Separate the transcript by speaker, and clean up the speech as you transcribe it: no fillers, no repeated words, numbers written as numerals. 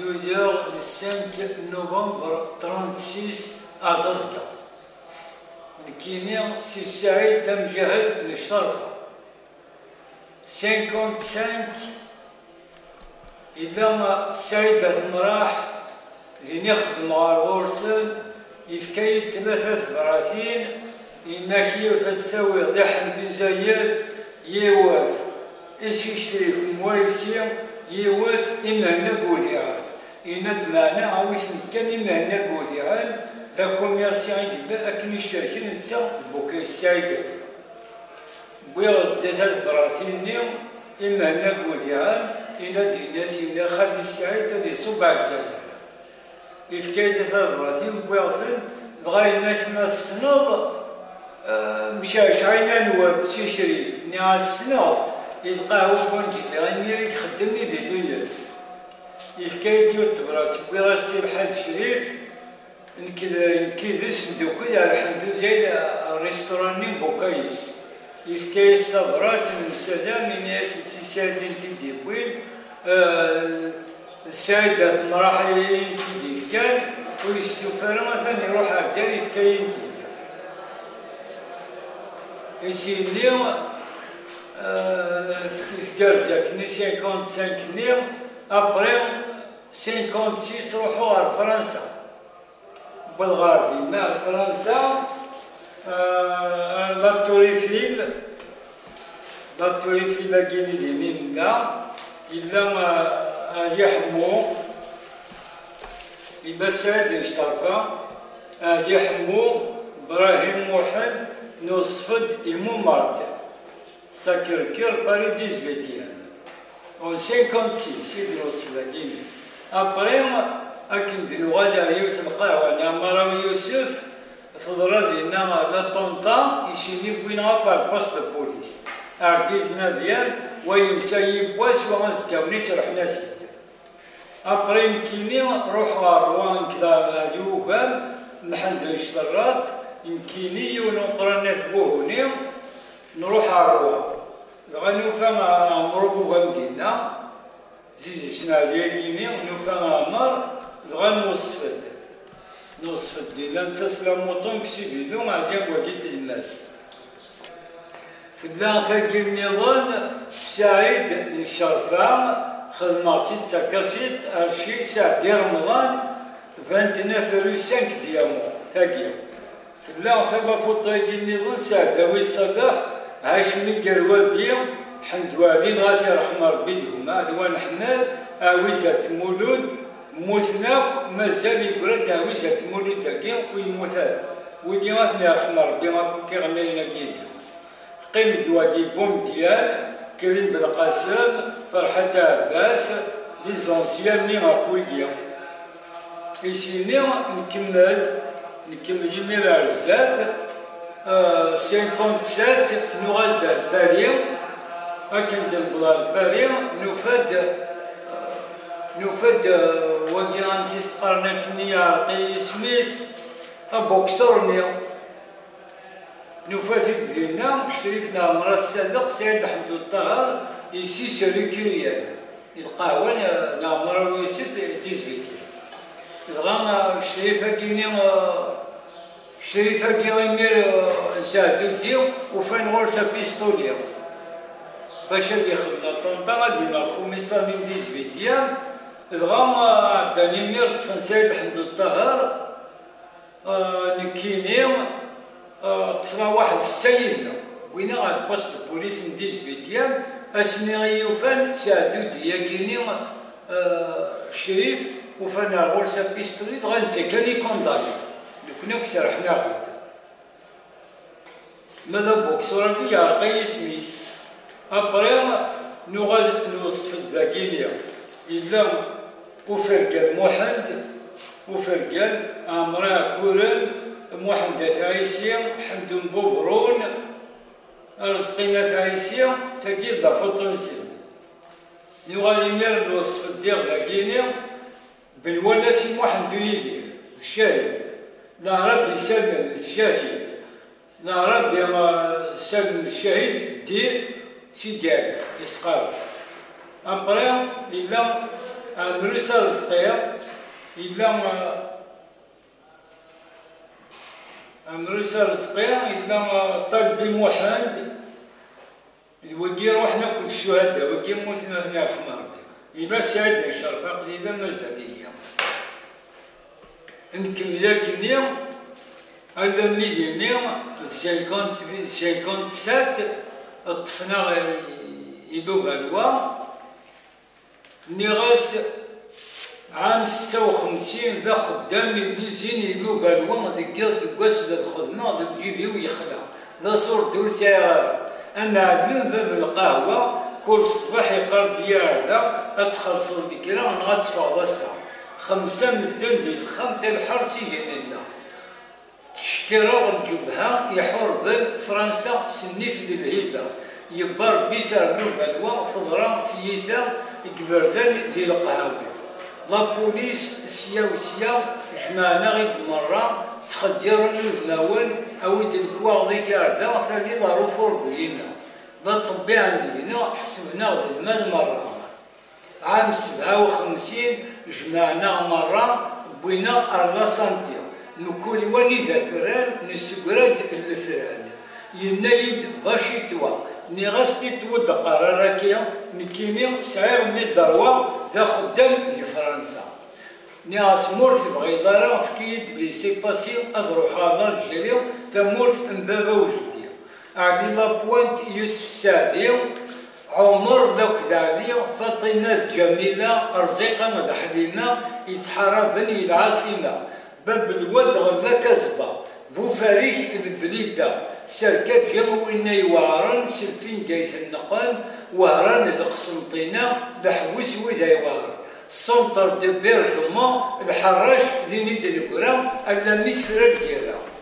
Speaker 1: 12h le 5 novembre 36 à Zazga. الكينيا سي سعيد دم جهز للشرفة 55 إذا ما سعيد مراح ذي نخدم على الغرسل يفكي 3 براثين يناشي وتسوي ضحن تزير يواف إيش يشتري في مويسيم يواف إما نقوديعان إند معنا عاوز نتكلم إما نقوديعان لا كوميرسيان جدا أكن يشتري نتسا بوكي السعيدة بيض 3 براثين نيوم إما نقوديعان إلا ديناس إلا خلي السعيدة ذي صبع الزاير يفكي 3 براثين بيض بغا الناس ما السنوض مشاش عينا نواب سي شريف نيا السنوض يلقاه وشون جدا غير يخدمني بدنيا يفكي ديو التبرات بغاستي الحاج شريف نكيدس ندوكل على حمدو زايد ريستوراني بوكايس يفكي الصبرات من السلام من ياس سيسادين تدي بوين السادة المراحل يدي كان ويستوفر مثلا يروح عجل يفكي ينتي يسيني تكرزك ني 55 نيم ابري 56 روحوا على فرنسا بالغاردي مع فرنسا لا توريفيل كيني منا إلا ما يحمو إلا سعد الشرفة يحمو إبراهيم موحد نصفد إمو مارت ساكركر باري 18 en 56 يدرس في الكيني أبري أكن دلو غادا يوسف القهوة نعمر يوسف فضرادي إنما لا طنطا يشيني بوين غاكا باست بوليس أرتيزنا ديال وينسايب واس وغنسكاونيش رحنا سيد أبري مكيني روح روان كذا يوغام محند الشرات يمكيني ونقرا نثبوه نروح على روان غنوفا مربو غمدينا زيد شناليا كيني نوفا عمر غنوصفد دينا نتسلم موطون كشي بيدو مع جاب وكيت الناس تلا فاكي النظام سعيد الشرفام خدماتي تكاسيت ارشي ساعة رمضان 29 ديامو فاكي تلا فاكا فوطاكي النظام ساعة داوي الصلاح عايش من قروال بيهم حمد والدين غادي رحمة ربي لهم عدوان حمال عويزة مولود موثناك مازال يبرد عويزة مولود تاكي ويموثال ويجي غاثني رحمة ربي كي غنينا كيدو قيم دواكي بوم ديال كريم بالقاسم فرحة عباس دي زونسيان ني غاكويكيا إيسيني نكمل يمير عزاز 57 نغاد باريو أكن دنبلا باريو نفد وكيانتي سقرنا كنيا رقي سميس بوكسورني نفد دينا شريفنا مرا الصدق سيد حمد الطاهر يسي شريكيا القهوة نعمر يوسف ديزبيكي الغاما شريفة كينيا شريفة كيمير شاهدو ديو وفين غرسة بيستوليا باش هادي خدنا طنطا غادي ناكو ميسا من 18 الغاما عداني مير طفن سيد حمد الطاهر نكينيو طفنا واحد السيدنا وين غاد باست بوليس من 18 اسمي غيوفان شاهدو ديا كينيو شريف وفين غرسة بيستوليت غنسى كان يكونداني كنا كسرحنا غدا ماذا بوكسورانكي يرقي سميت أبريغ نغاد نوصف الداكينيا إلا وفرقال موحد وفرقال عمرا كورل موحد ثايسيا حمد بوبرون رزقنا ثايسيا تاكيد دافوطنسي نغاد يمير نوصف الدير داكينيا بالولاسي موحد دونيزير الشاهد لا ربي سلم الشهيد لا ربي ما سلم الشهيد دير سيدي يسقاو أبريم إلا مريسا رزقيا إلا مريسا رزقيا إلا طلبي محمد وكي روحنا كل الشهداء وكي موتنا هنا في مرضي إلا سعيد إن شاء الله إذا مازال ليا نكمل اليوم هذا مليونير 57 طفنا يدوب الوا نيغاس عام 56 ذا خدام اللي زين يدوب الوا دقيق دقاس ذا الخدمه ذا الجيبي ويخلع ذا صور دولتي انا عدلون باب القهوه كل صباح يقرد ياردا اتخلصوا الكرا نغصفوا غصا 5 مدن ديال خمسة الحرس يجينا شكرا الجبهة يحور بفرنسا سنيف ذي الهيبة يبار بيسار بالوا فضرا فيثا كبردان ذي القهاوي لابوليس سياو جمعنا غيد مرة تخدرون البلاول أو يدلكوا ذيك ياردا فاللي ضارو فوربوينا لا طبي عندنا حسبنا المال مرة عام 57 جمعنا مرة بوينا أرلا سنتيا نكون وليدا فران نسقرد الفران ينايد باشي توا نغستي تود قراركيا نكيني سعير من دروا ذا خدام في فرنسا ناس مورث بغيضارا في كيد لي سي باسي اضروح على الجيريو تمورث امبابا وجدي علي لابوانت يوسف السعدي عمر لوك داليا فاطمه الجميله ارزقا مدحلينا يتحارى بني العاصمه باب الواد غلا كزبه بوفاريك البليده سركات جموينا يوارن سلفين جايث النقل وهران القسنطينه لحوس وذا يوارن سنتر دو بيرجمون الحراج ذي نيد الكرام الا مثل الكرام